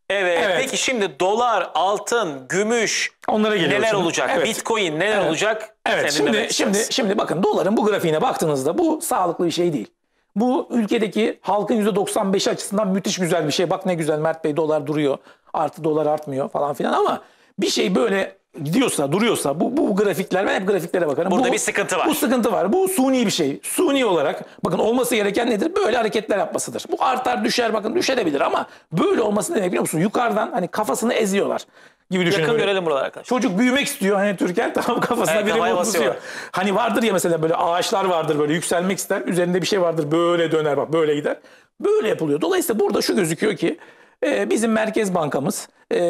Evet. Evet. Peki şimdi dolar, altın, gümüş Onlara geliyoruz neler şimdi. olacak? Evet. Bitcoin neler olacak? Evet, Senin dinlemek isteriz. şimdi bakın, doların bu grafiğine baktığınızda bu sağlıklı bir şey değil. Bu ülkedeki halkın %95'i açısından müthiş güzel bir şey. Bak ne güzel Mert Bey, dolar duruyor. Artı dolar artmıyor falan filan, ama bir şey böyle gidiyorsa, duruyorsa, bu grafikler, ben hep grafiklere bakarım. Burada bir sıkıntı var. Bu sıkıntı var. Bu suni bir şey. Suni olarak bakın, olması gereken nedir? Böyle hareketler yapmasıdır. Bu artar düşer, bakın düşebilir, ama böyle olması ne demek biliyor musun? Yukarıdan hani kafasını eziyorlar gibi düşünün. Yakın Böyle. görelim buralar arkadaşlar. Çocuk büyümek istiyor hani Türker, tamam, kafasına Evet, biri havaya basıyor. basıyor. Hani vardır ya mesela, böyle ağaçlar vardır, böyle yükselmek ister. Üzerinde bir şey vardır, böyle döner, bak böyle gider. Böyle yapılıyor. Dolayısıyla burada şu gözüküyor ki bizim Merkez Bankamız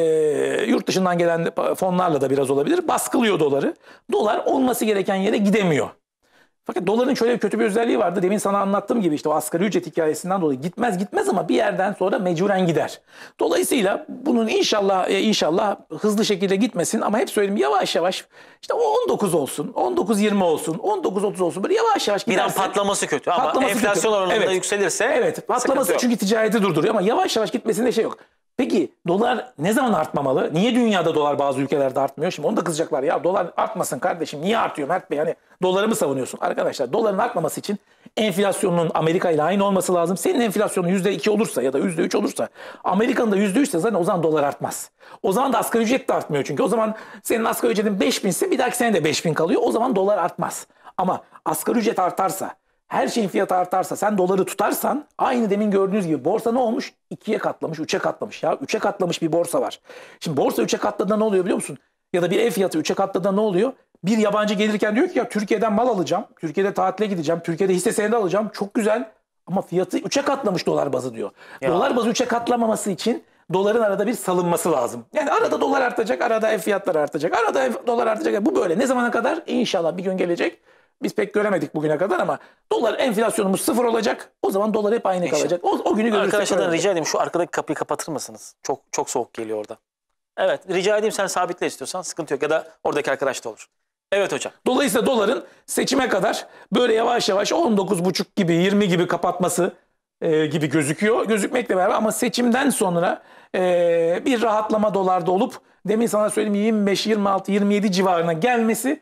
yurt dışından gelen fonlarla da biraz olabilir, baskılıyor doları. Dolar olması gereken yere gidemiyor. Fakat doların şöyle kötü bir özelliği vardı. Demin sana anlattığım gibi, işte o asgari ücret hikayesinden dolayı gitmez ama bir yerden sonra mecburen gider. Dolayısıyla bunun inşallah hızlı şekilde gitmesin, ama hep söyleyeyim, yavaş yavaş işte 19 olsun, 19-20 olsun, 19-30 olsun, böyle yavaş yavaş Bir an giderse. patlaması kötü ama Patlaması enflasyon kötü. oranında Evet. yükselirse Evet, patlaması yok. çünkü ticareti durduruyor, ama yavaş yavaş gitmesinde şey yok. Peki dolar ne zaman artmamalı? Niye dünyada dolar bazı ülkelerde artmıyor? Şimdi onu da kızacaklar. Ya dolar artmasın kardeşim. Niye artıyor Mert Bey? Hani doları mı savunuyorsun? Arkadaşlar, doların artmaması için enflasyonun Amerika ile aynı olması lazım. Senin enflasyonun %2 olursa ya da %3 olursa, Amerika'nın da %3 ise zaten o zaman dolar artmaz. O zaman da asgari ücret de artmıyor çünkü. O zaman senin asgari ücretin 5.000 ise bir dahaki sene de 5.000 kalıyor. O zaman dolar artmaz. Ama asgari ücret artarsa, her şeyin fiyatı artarsa, sen doları tutarsan, aynı demin gördüğünüz gibi borsa ne olmuş? 2'ye katlamış, 3'e katlamış ya. 3'e katlamış bir borsa var. Şimdi borsa 3'e katladığında ne oluyor biliyor musun? Ya da bir ev fiyatı 3'e katladığında ne oluyor? Bir yabancı gelirken diyor ki, ya Türkiye'den mal alacağım, Türkiye'de tatile gideceğim, Türkiye'de hisse senedi alacağım. Çok güzel, ama fiyatı 3'e katlamış dolar bazı diyor. Ya. Dolar bazı 3'e katlamaması için doların arada bir salınması lazım. Yani arada dolar artacak, arada ev fiyatları artacak, arada dolar artacak. Bu böyle. Ne zamana kadar? İnşallah bir gün gelecek. Biz pek göremedik bugüne kadar, ama dolar enflasyonumuz 0 olacak. O zaman dolar hep aynı kalacak. O günü görürsek. Arkadaşlardan rica edeyim, şu arkadaki kapıyı kapatır mısınız? Çok soğuk geliyor orada. Evet, rica edeyim, sen sabitle istiyorsan, sıkıntı yok, ya da oradaki arkadaş da olur. Evet hocam. Dolayısıyla doların seçime kadar böyle yavaş yavaş 19,5 gibi, 20 gibi kapatması gibi gözüküyor. Gözükmekle beraber, ama seçimden sonra bir rahatlama dolarda olup, demin sana söyleyeyim, 25, 26, 27 civarına gelmesi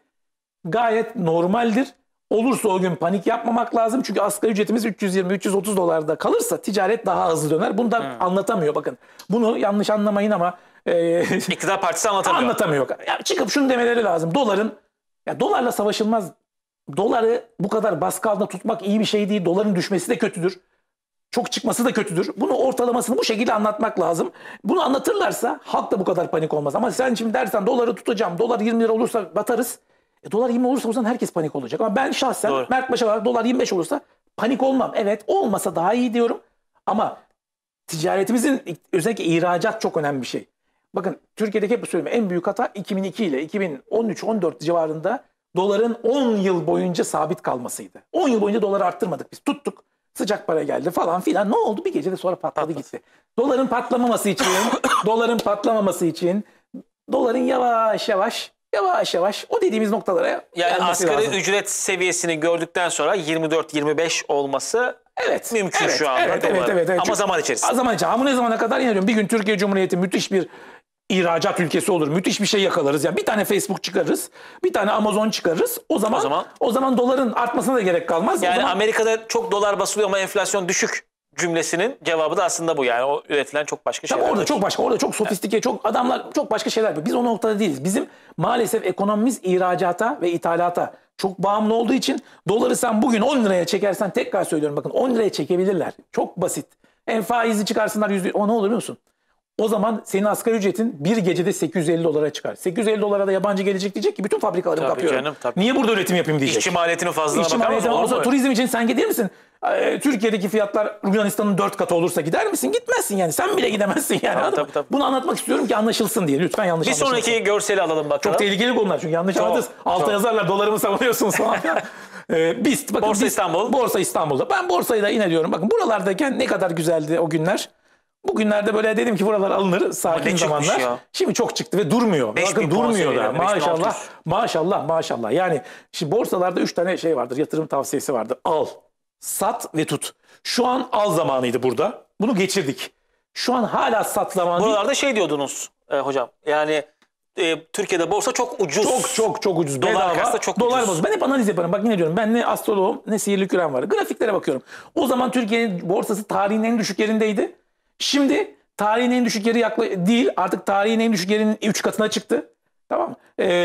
gayet normaldir. Olursa o gün panik yapmamak lazım. Çünkü asgari ücretimiz 320-330 dolarda kalırsa ticaret daha hızlı döner. Bunu da anlatamıyor, bakın. Bunu yanlış anlamayın, ama İktidar partisi anlatamıyor. anlatamıyor. Ya çıkıp şunu demeleri lazım. Dolarla savaşılmaz. Doları bu kadar baskı altında tutmak iyi bir şey değil. Doların düşmesi de kötüdür. Çok çıkması da kötüdür. Bunu, ortalamasını bu şekilde anlatmak lazım. Bunu anlatırlarsa halk da bu kadar panik olmaz. Ama sen şimdi dersen doları tutacağım, dolar 20 lira olursa batarız. Dolar 20 olursa o zaman herkes panik olacak. Ama ben şahsen, Doğru. Mert Başar olarak, dolar 25 olursa panik olmam. Evet, olmasa daha iyi diyorum. Ama ticaretimizin, özellikle ihracat çok önemli bir şey. Bakın, Türkiye'deki hep söylüyorum, en büyük hata 2002 ile 2013-14 civarında doların 10 yıl boyunca sabit kalmasıydı. 10 yıl boyunca doları arttırmadık biz. Tuttuk. Sıcak para geldi falan filan. Ne oldu? Bir gecede sonra patladı gitti. Doların patlamaması için doların yavaş yavaş o dediğimiz noktalara Yani gelmesi asgari lazım. ücret seviyesini gördükten sonra 24-25 olması mümkün şu anda. Evet. Ama Çünkü zaman içerisinde. Zaman içerisinde. Ama ne zamana kadar inanıyorum. Bir gün Türkiye Cumhuriyeti müthiş bir ihracat ülkesi olur. Müthiş bir şey yakalarız. Yani bir tane Facebook çıkarırız. Bir tane Amazon çıkarırız. O zaman doların artmasına da gerek kalmaz. Yani o zaman, Amerika'da çok dolar basılıyor ama enflasyon düşük cümlesinin cevabı da aslında bu. Yani o üretilen çok başka şeyler. orada çok başka. Orada çok sofistike, çok adamlar çok başka şeyler yapıyor. Biz o noktada değiliz. Bizim maalesef ekonomimiz ihracata ve ithalata çok bağımlı olduğu için doları sen bugün 10 liraya çekersen, tekrar söylüyorum, bakın 10 liraya çekebilirler. Çok basit. En faizi çıkarsınlar %100. O ne olur biliyor musun? O zaman senin asgari ücretin bir gecede 850 dolara çıkar. 850 dolara da yabancı gelecek, diyecek ki bütün fabrikalarımı Tabii kapıyorum. canım, tabii. Niye burada üretim yapayım diyecek. İşçi maliyetinin fazlalığına İşçi bakar maliyeti mısın? olsa Olur mu? turizm için sen gider misin? Türkiye'deki fiyatlar Yunanistan'ın 4 katı olursa gider misin? Gitmezsin yani. Sen bile gidemezsin yani. Tabii. Bunu anlatmak istiyorum ki anlaşılsın diye. Lütfen yanlış Bir anlaşılmasın. sonraki görseli alalım bakalım. Çok tehlikeli konular çünkü yanlış anlatırız. Altta yazarlar, dolarımı savunuyorsunuz falan. Bakın, Borsa İstanbul. Borsa İstanbul'da. Ben borsayı da yine diyorum. Bakın, buralardayken ne kadar güzeldi o günler. Bugünlerde böyle dedim ki buralar alınır, sakin zamanlar. Ya. Şimdi çok çıktı ve durmuyor. 5000 Bakın, puan durmuyor da. seviyelerinde, Maşallah. Yani şimdi borsalarda 3 tane şey vardır. Yatırım tavsiyesi vardır. Al, sat ve tut. Şu an al zamanıydı burada. Bunu geçirdik. Şu an hala satılan değil. Buralarda şey diyordunuz hocam. Yani Türkiye'de borsa çok ucuz. Çok ucuz. Dolar Bedava. karşısında çok Dolar ucuz. borsa. Ben hep analiz yaparım. Bak yine diyorum. Ben ne astroloğum ne sihirli küren var. Grafiklere bakıyorum. O zaman Türkiye'nin borsası tarihin en düşük yerindeydi. Şimdi tarihin en düşük yeri değil. Artık tarihin en düşük yerinin 3 katına çıktı. Tamam mı?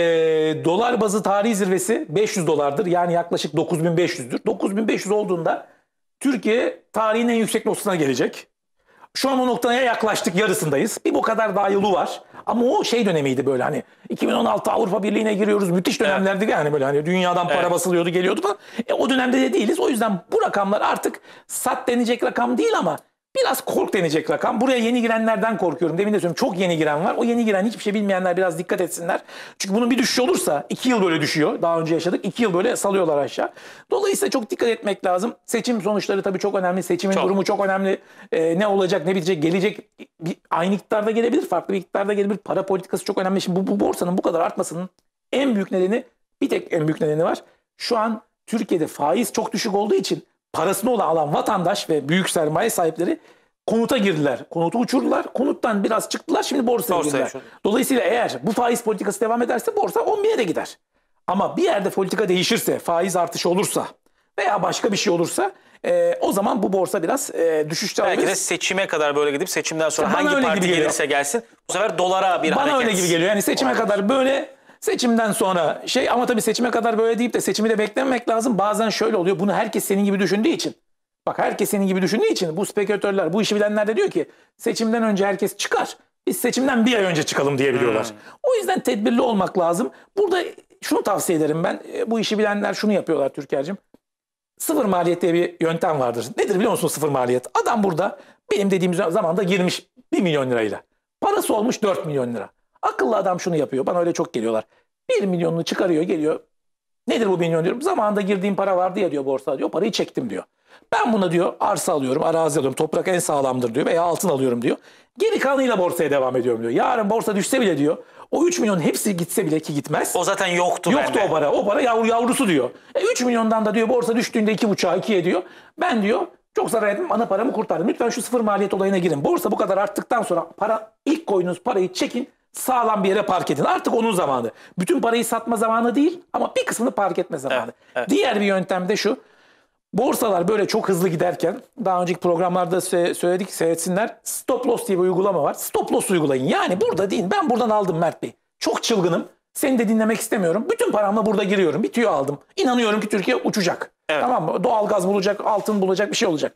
Dolar bazı tarihi zirvesi 500 dolardır. Yani yaklaşık 9500'dür. 9500 olduğunda Türkiye tarihin en yüksek noktasına gelecek. Şu an o noktaya yaklaştık, yarısındayız. Bir bu kadar daha yolu var. Ama o şey dönemiydi böyle hani 2016 Avrupa Birliği'ne giriyoruz. Müthiş dönemlerdi yani böyle hani dünyadan para basılıyordu geliyordu falan. O dönemde de değiliz. O yüzden bu rakamlar artık sat denecek rakam değil ama biraz kork denecek rakam. Buraya yeni girenlerden korkuyorum. Demin de söylüyorum çok yeni giren var. O yeni giren hiçbir şey bilmeyenler biraz dikkat etsinler. Çünkü bunun bir düşüşü olursa 2 yıl böyle düşüyor. Daha önce yaşadık. 2 yıl böyle salıyorlar aşağı. Dolayısıyla çok dikkat etmek lazım. Seçim sonuçları tabii çok önemli. Seçimin durumu çok önemli. Ne olacak ne bitecek gelecek aynı iktidarda gelebilir. Farklı bir iktidarda gelebilir. Para politikası çok önemli. Şimdi bu borsanın bu kadar artmasının en büyük nedeni en büyük nedeni var. Şu an Türkiye'de faiz çok düşük olduğu için parasını alan vatandaş ve büyük sermaye sahipleri konuta girdiler. Konutu uçurdular. Konuttan biraz çıktılar. Şimdi borsaya girdiler. Dolayısıyla eğer bu faiz politikası devam ederse borsa 10.000'e de gider. Ama bir yerde politika değişirse, faiz artışı olursa veya başka bir şey olursa o zaman bu borsa biraz düşüşte alabilir. Belki de seçime kadar böyle gidip seçimden sonra Bana hangi öyle parti gibi geliyor. gelirse gelsin bu sefer dolara bir hareket. Bana öyle gibi geliyor. Yani seçime kadar böyle seçimden sonra ama tabii seçime kadar böyle deyip de seçimi de beklememek lazım. Bazen şöyle oluyor. Bunu herkes senin gibi düşündüğü için. Bak herkes senin gibi düşündüğü için bu spekülatörler, bu işi bilenler de diyor ki seçimden önce herkes çıkar. Biz seçimden bir ay önce çıkalım diyebiliyorlar. O yüzden tedbirli olmak lazım. Burada şunu tavsiye ederim ben. Bu işi bilenler şunu yapıyorlar Türker'cim. Sıfır maliyet diye bir yöntem vardır. Nedir biliyor musun sıfır maliyet? Adam burada benim dediğim zamanda girmiş 1 milyon lirayla. Parası olmuş 4 milyon lira. Akıllı adam şunu yapıyor. Bana öyle çok geliyorlar. 1 milyonunu çıkarıyor geliyor. Nedir bu 1 milyon diyorum. Zamanında girdiğim para vardı ya diyor borsada diyor. Parayı çektim diyor. Ben buna diyor arsa alıyorum, arazi alıyorum, toprak en sağlamdır diyor veya altın alıyorum diyor. Geri kalanıyla borsaya devam ediyorum diyor. Yarın borsa düşse bile diyor. O 3 milyon hepsi gitse bile ki gitmez. O zaten yoktu Yoktu bende. o para. O para yavrusu diyor. 3 milyondan da diyor borsa düştüğünde 2,5'a 2'ye diyor. Ben diyor çok zarar ettim ana paramı kurtardım. Lütfen şu sıfır maliyet olayına girin. Borsa bu kadar arttıktan sonra ilk koyduğunuz parayı çekin. Sağlam bir yere park edin. Artık onun zamanı. Bütün parayı satma zamanı değil ama bir kısmını park etme zamanı. Evet. Diğer bir yöntem de şu. Borsalar böyle çok hızlı giderken daha önceki programlarda söyledik seyretsinler. Stop loss diye bir uygulama var. Stop loss uygulayın. Yani burada değil. Ben buradan aldım Mert Bey. Çok çılgınım. Seni de dinlemek istemiyorum. Bütün paramla burada giriyorum. Bir tüyo aldım. İnanıyorum ki Türkiye uçacak. Evet. Tamam mı? Doğalgaz bulacak, altın bulacak bir şey olacak.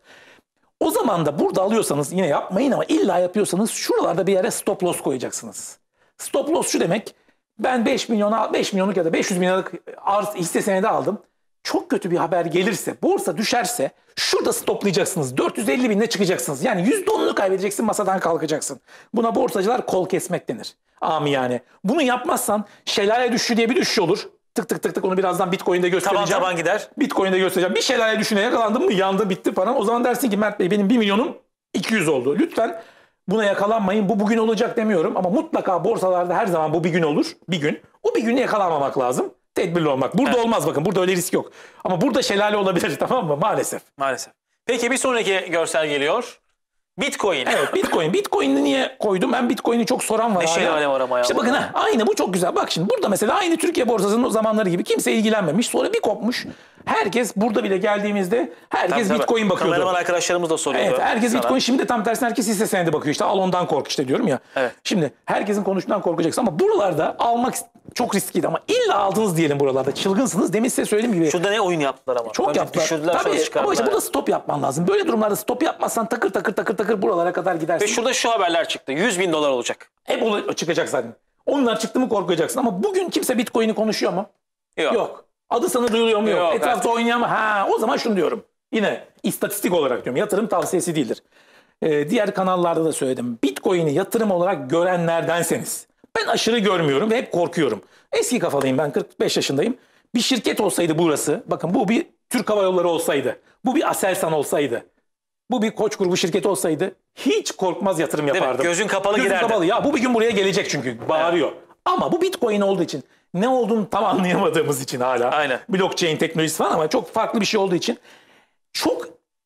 O zaman da burada alıyorsanız yine yapmayın ama illa yapıyorsanız şuralarda bir yere stop loss koyacaksınız. Stop loss şu demek. Ben 5 milyonluk ya da 500 bin liralık hisse senedi aldım. Çok kötü bir haber gelirse, borsa düşerse şurada stoplayacaksınız. 450 binle çıkacaksınız. Yani %10'unu kaybedeceksin, masadan kalkacaksın. Buna borsacılar kol kesmek denir. Yani. Bunu yapmazsan şelale düşüşü diye bir düşüş olur. Tık tık tık tık onu birazdan Bitcoin'de göstereceğim. Taban gider. Bitcoin'de göstereceğim. Bir şelale düşüne yakalandım mı yandı bitti falan. O zaman dersin ki Mert Bey benim 1 milyonum 200 oldu. Lütfen buna yakalanmayın. Bu bugün olacak demiyorum ama mutlaka borsalarda her zaman bu bir gün olur. Bir gün. O bir günü yakalanmamak lazım. Tedbirli olmak. Burada olmaz bakın. Burada öyle risk yok. Ama burada şelale olabilir tamam mı? Maalesef. Maalesef. Peki bir sonraki görsel geliyor. Bitcoin. Evet Bitcoin. Bitcoin'i niye koydum? Ben Bitcoin'i çok soran var. Ne şelale var ama ya. İşte bakın aynı bu çok güzel. Bak şimdi burada mesela aynı Türkiye borsasının o zamanları gibi kimse ilgilenmemiş. Sonra bir kopmuş. Herkes burada bile geldiğimizde herkes Tabii. Bitcoin bakıyordu. Kameraman arkadaşlarımız da soruyordu. Evet herkes sana. Bitcoin şimdi de tam tersine herkes hisse senedi bakıyor işte al ondan kork işte diyorum ya. Evet. Şimdi herkesin konuştuğundan korkacaksın ama buralarda almak çok riskliydi ama illa aldınız diyelim buralarda çılgınsınız demin size söylediğim gibi. Şurada ne oyun yaptılar ama. Çok önce yaptılar. düşürdüler sonra Tabii ama çıkardılar. işte burada stop yapman lazım. Böyle durumlarda stop yapmazsan takır takır buralara kadar gidersin. Ve şurada şu haberler çıktı. 100 bin dolar olacak. Hep çıkacak zaten. Onlar çıktı mı korkacaksın ama bugün kimse Bitcoin'i konuşuyor mu? Yok. Adı sana duyuluyor mu? Yok. Yok, Etrafta evet. oynayan mı? O zaman şunu diyorum. Yine istatistik olarak diyorum. Yatırım tavsiyesi değildir. Diğer kanallarda da söyledim. Bitcoin'i yatırım olarak görenlerdenseniz. Ben aşırı görmüyorum ve hep korkuyorum. Eski kafalıyım ben 45 yaşındayım. Bir şirket olsaydı burası. Bakın bu bir Türk Hava Yolları olsaydı. Bu bir Aselsan olsaydı. Bu bir Koç grubu şirketi olsaydı hiç korkmaz yatırım yapardım. Gözün kapalı Gözün girerdin. kapalı. Ya bu bir gün buraya gelecek çünkü bağırıyor. Evet. Ama bu Bitcoin olduğu için ne olduğunu tam anlayamadığımız için hala. Aynen. Blockchain teknolojisi falan ama çok farklı bir şey olduğu için çok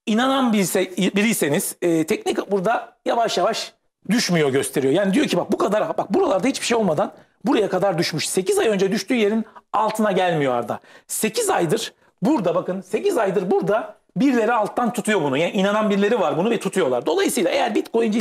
inanan biriyseniz teknik burada yavaş yavaş düşmüyor gösteriyor. Yani diyor ki bak bu kadar, bak buralarda hiçbir şey olmadan buraya kadar düşmüş. 8 ay önce düştüğü yerin altına gelmiyor Arda. 8 aydır burada, bakın 8 aydır burada birileri alttan tutuyor bunu. Yani inanan birileri var bunu ve tutuyorlar. Dolayısıyla eğer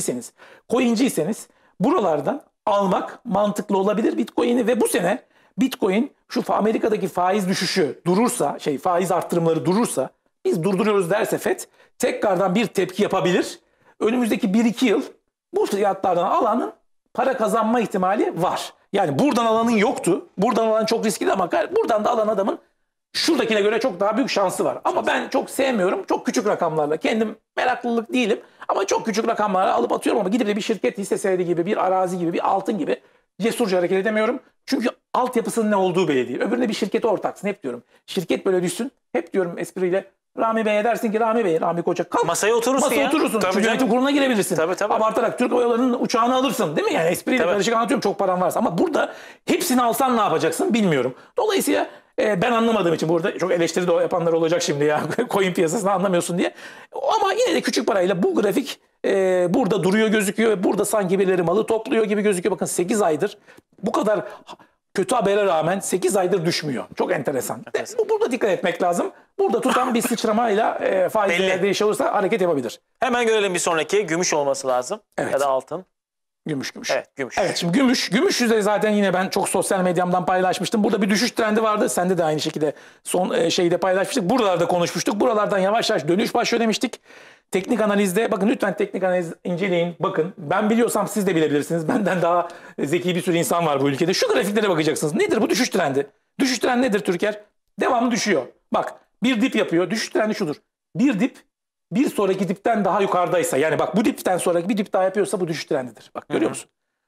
coinciyseniz buralardan almak mantıklı olabilir Bitcoin'i ve bu sene Bitcoin şu Amerika'daki faiz düşüşü durursa, faiz arttırımları durursa, biz durduruyoruz derse FED tekrardan bir tepki yapabilir. Önümüzdeki 1-2 yıl bu fiyatlardan alanın para kazanma ihtimali var. Yani buradan alanın yoktu. Buradan alan çok riskli ama buradan da alan adamın şuradakine göre çok daha büyük şansı var. Ama ben çok sevmiyorum. Çok küçük rakamlarla. Kendim meraklılık değilim. Ama çok küçük rakamlarla alıp atıyorum ama gidip de bir şirket hisse senedi gibi, bir arazi gibi, bir altın gibi cesurca hareket edemiyorum. Çünkü altyapısının ne olduğu belli değil. Öbürüne bir şirkete ortaksın. Hep diyorum. Şirket böyle düşsün. Hep diyorum espriyle. Rami Bey'e dersin ki Rami Bey, Rami Koç'a kalk. Masaya oturursun ya. Masaya oturursun. Tabii Çünkü yönetim kuruluna girebilirsin. Tabii. Abartarak Türk Hava Yolları'nın uçağını alırsın. Değil mi? Yani espriyle karışık anlatıyorum çok paran varsa. Ama burada hepsini alsan ne yapacaksın bilmiyorum. Dolayısıyla ben anlamadığım için burada çok eleştiri de yapanlar olacak şimdi ya. Coin piyasasını anlamıyorsun diye. Ama yine de küçük parayla bu grafik burada duruyor gözüküyor. Burada sanki birileri malı topluyor gibi gözüküyor. Bakın 8 aydır bu kadar kötü habere rağmen 8 aydır düşmüyor. Çok enteresan. Burada dikkat etmek lazım. Burada tutan bir sıçramayla faizler değişir olursa hareket yapabilir. Hemen görelim bir sonraki. Gümüş olması lazım. Evet. Ya da altın. Gümüş. Evet, gümüş. Evet, şimdi gümüş yüzde zaten yine ben çok sosyal medyamdan paylaşmıştım. Burada bir düşüş trendi vardı. Sende de aynı şekilde son şeyde paylaşmıştık. Buralarda konuşmuştuk. Buralardan yavaş yavaş dönüş başlıyor demiştik. Teknik analizde bakın lütfen teknik analiz inceleyin. Bakın ben biliyorsam siz de bilebilirsiniz. Benden daha zeki bir sürü insan var bu ülkede. Şu grafiklere bakacaksınız. Nedir bu düşüş trendi? Düşüş trendi nedir Türker? Devamlı düşüyor. Bak bir dip yapıyor. Düşüş trendi şudur. Bir dip bir sonraki dipten daha yukarıdaysa, yani bak bu dipten sonraki bir dip daha yapıyorsa bu düşüş trendidir. Bak görüyor musun?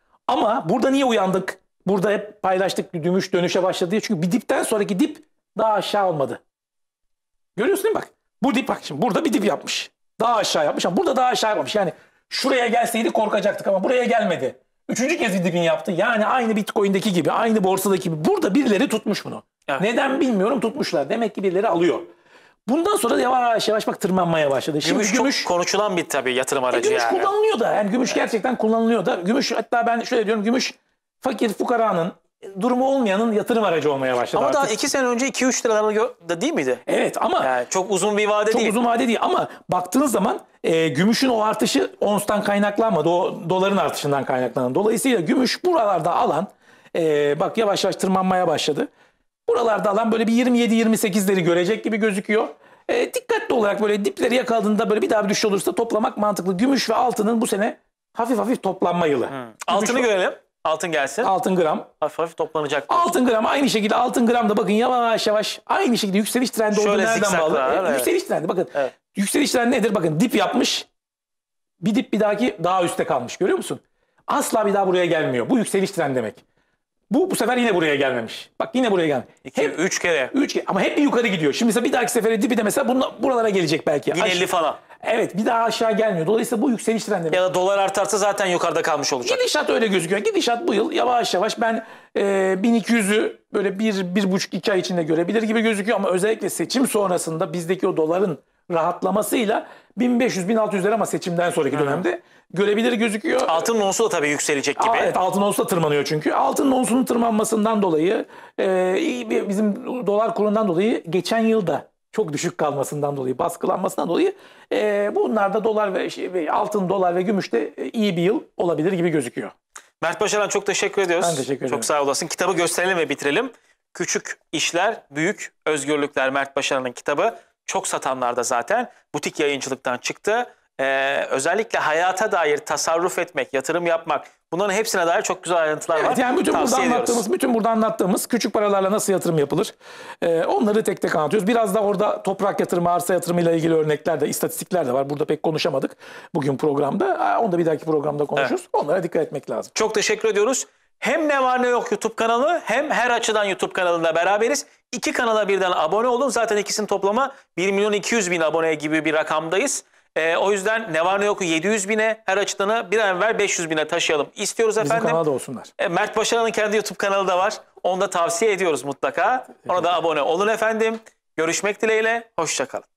Ama burada niye uyandık? Burada hep paylaştık, gümüş dönüşe başladı diye. Çünkü bir dipten sonraki dip daha aşağı olmadı. Görüyorsun değil mi bak? Bu dip bak şimdi burada bir dip yapmış. Daha aşağı yapmış ama burada daha aşağı yapmamış. Yani şuraya gelseydi korkacaktık ama buraya gelmedi. Üçüncü kez bir dibini yaptı. Yani aynı Bitcoin'deki gibi, aynı borsadaki gibi. Burada birileri tutmuş bunu. Evet. Neden bilmiyorum, tutmuşlar. Demek ki birileri alıyor. Bundan sonra yavaş yavaş bak tırmanmaya başladı. Şimdi Gümüş çok konuşulan bir tabii yatırım aracı gümüş yani. kullanılıyor da. Yani gümüş gerçekten kullanılıyor da. Gümüş, hatta ben şöyle diyorum, gümüş fakir fukaranın, durumu olmayanın yatırım aracı olmaya başladı Ama artık. daha 2 sene önce 2-3 liralarda değil miydi? Evet ama Yani çok uzun bir vade çok değil. uzun vade değil ama baktığınız zaman gümüşün o artışı onstan kaynaklanmadı. O doların artışından kaynaklanan. Dolayısıyla gümüş buralarda alan bak yavaş yavaş tırmanmaya başladı. Buralarda alan böyle bir 27-28'leri görecek gibi gözüküyor. Dikkatli olarak böyle dipleri yakaladığında böyle bir daha bir düşüş olursa toplamak mantıklı. Gümüş ve altının bu sene hafif hafif toplanma yılı. Altını görelim. Altın gelsin. Altın gram. Hafif hafif toplanacak. Altın gram aynı şekilde, altın gram da bakın yavaş yavaş aynı şekilde yükseliş trendi olduğu Şöyle nereden bağlı? zikzaklar, evet. Yükseliş trendi bakın. Evet. Yükseliş trendi nedir? Bakın dip yapmış. Bir dip bir dahaki daha üstte kalmış. Görüyor musun? Asla bir daha buraya gelmiyor. Bu yükseliş trendi demek. Bu sefer yine buraya gelmemiş. Bak yine buraya gelmiş. 2-3 kere. 3 kere ama hep bir yukarı gidiyor. Şimdi mesela bir dahaki sefere dibi de mesela buralara gelecek belki. 1050 falan. Evet, bir daha aşağı gelmiyor. Dolayısıyla bu yükseliş trendi demek. Ya da dolar artarsa zaten yukarıda kalmış olacak. Gidişat öyle gözüküyor. Gidişat bu yıl yavaş yavaş ben 1200'ü böyle 1,5-2 ay içinde görebilir gibi gözüküyor. Ama özellikle seçim sonrasında bizdeki o doların rahatlamasıyla 1500-1600'ler ama seçimden sonraki dönemde görebilir gözüküyor. Altın onsu da tabii yükselecek gibi. Evet, altın onsu da tırmanıyor çünkü. Altın onsunun tırmanmasından dolayı bizim dolar kurundan dolayı geçen yılda çok düşük kalmasından dolayı, baskılanmasından dolayı bunlar da dolar ve altın, dolar ve gümüşte iyi bir yıl olabilir gibi gözüküyor. Mert Başaran çok teşekkür ediyoruz. Ben teşekkür ederim. Çok sağ olasın. Kitabı gösterelim ve bitirelim. Küçük İşler, Büyük Özgürlükler, Mert Başaran'ın kitabı. Çok satanlarda zaten. Butik yayıncılıktan çıktı. Özellikle hayata dair tasarruf etmek, yatırım yapmak, bunların hepsine dair çok güzel ayrıntılar var. Yani bütün burada anlattığımız küçük paralarla nasıl yatırım yapılır? Onları tek tek anlatıyoruz. Biraz da orada toprak yatırımı, arsa yatırımıyla ilgili örnekler de, istatistikler de var. Burada pek konuşamadık bugün programda. Onu da bir dahaki programda konuşuruz. Evet. Onlara dikkat etmek lazım. Çok teşekkür ediyoruz. Hem Ne Var Ne Yok YouTube kanalı hem Her Açıdan YouTube kanalında beraberiz. 2 kanala birden abone olun. Zaten ikisinin toplamı 1.200.000 abone gibi bir rakamdayız. O yüzden Ne Var Ne Yok'u 700.000'e, Her Açıdan'ı bir an evvel 500.000'e taşıyalım istiyoruz efendim. Bizim kanalda olsunlar. Mert Başaran'ın kendi YouTube kanalı da var. Onu da tavsiye ediyoruz mutlaka. Ona da abone olun efendim. Görüşmek dileğiyle. Hoşça kalın.